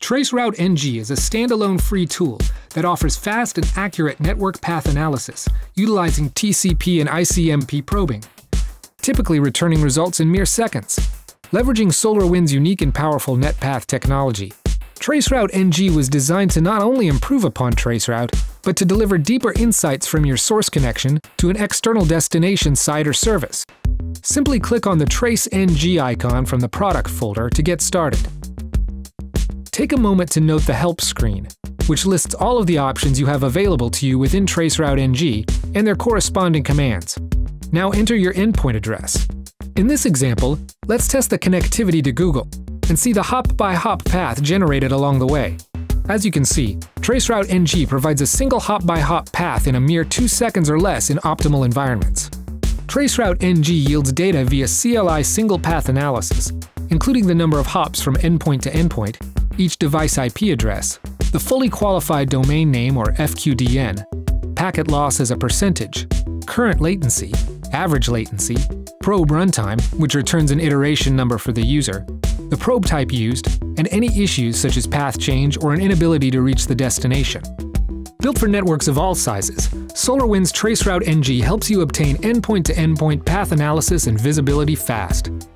Traceroute NG is a standalone free tool that offers fast and accurate network path analysis utilizing TCP and ICMP probing, typically returning results in mere seconds. Leveraging SolarWinds' unique and powerful NetPath technology, Traceroute NG was designed to not only improve upon Traceroute, but to deliver deeper insights from your source connection to an external destination site or service. Simply click on the Trace NG icon from the product folder to get started. Take a moment to note the Help screen, which lists all of the options you have available to you within Traceroute NG and their corresponding commands. Now enter your endpoint address. In this example, let's test the connectivity to Google and see the hop-by-hop path generated along the way. As you can see, Traceroute NG provides a single hop-by-hop path in a mere 2 seconds or less in optimal environments. Traceroute NG yields data via CLI single path analysis, including the number of hops from endpoint to endpoint, each device IP address, the fully qualified domain name or FQDN, packet loss as a percentage, current latency, average latency, probe runtime, which returns an iteration number for the user, the probe type used, and any issues such as path change or an inability to reach the destination. Built for networks of all sizes, SolarWinds Traceroute NG helps you obtain endpoint-to-endpoint path analysis and visibility fast.